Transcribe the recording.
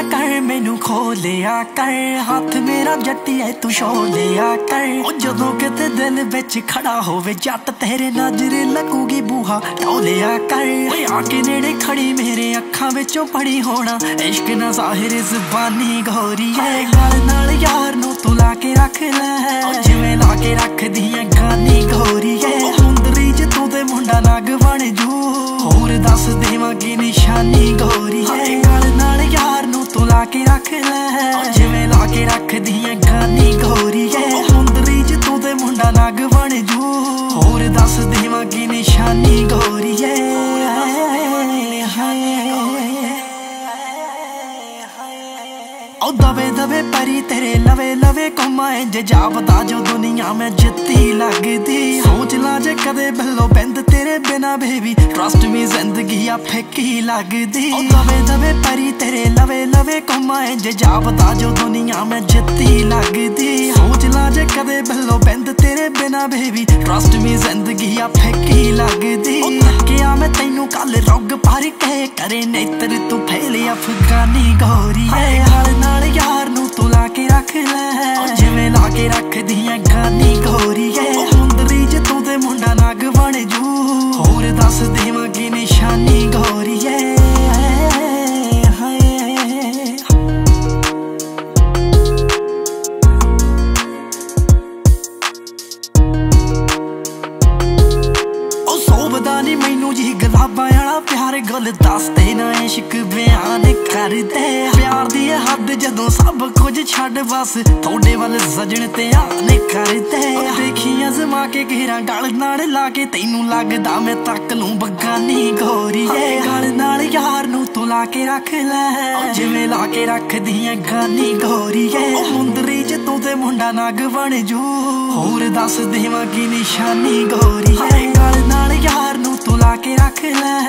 कर मैनू खोलिया कर हाथ मेरा जट्टिए तू छोलिया कर जदों किते दिल विच खड़ा होवे जट तेरे नजर लगूगी बूहा टोलिया कर आके नेड़े खड़ी मेरे अखां विचों पड़ी होना इश्क ना ज़ाहिर ज़बानी गोरी है गल नाल यार नू तू ला के रख ले जिवें ला के रख दियां गानी गोरी है मुंदरी च तू ते मुंडा नग बन जू होर दस देवांगी निशानी गोरी है गल नाल यार नू तू ला के रख ले जिवें ला के रख दियां गानी गोरी है मुंदरी च तू ते मुंडा नग बन जू होर दस देवांगी निशानी गोरी है दबे दबे परी तेरे लवे लवे घुमाए जे जापदा जो दुनिया में जित्ती लगदी सोच ला जे कदे बल्लो बंद तेरे बिना बेबी ट्रस्ट मी जिंदगी आ फिक्की लगदी दबे दबे परी तेरे लवे लवे घुमाए जे जापदा जो दुनिया में जित्ती लगदी सोच ला जे कदे बल्लो बंद तेरे बिना बेबी ट्रस्ट मी जिंदगी आ फिक्की लगदी क्या मैं तैनू कल रुग पर कहे करे नेत्र तू फैले अफगानी गोरी है यार नू तू ला के रख ले जिवें ला के रख दियां गानी गोरी है मुंदरी च तू ते मुंडा नग बन जू होर दस देवांगी निशानी गोरी है नी मैनू जी गुलाबां आला प्यार गुल दसदे ना इश्क बयान करदे प्यार दी हद जदों सब कुछ छड्ड बस थोड़े वल सजण ते आन करदे देखी अजमा के घेरा गल नाल ला के तैनू लगदा मैं तक लूं बगानी गोरी है गल नाल यार नू तू ला के रख ले जिवें ला के रख दियां गानी गोरी है मुंदरी च तू ते मुंडा नग बन जू होर दस देवांगी निशानी गोरी है गल नाल यार नू तू ला के रख ले